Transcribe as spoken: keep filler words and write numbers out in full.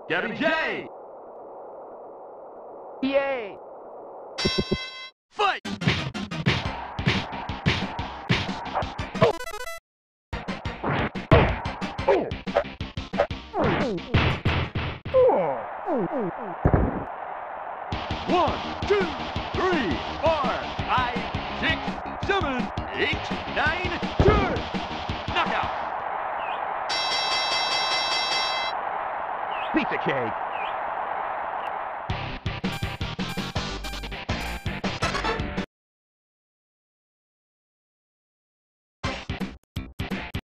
Gabby J! Yay! Fight! One, two, three, four, five, six, seven, eight, nine, ten! Knockout! Pizza cake!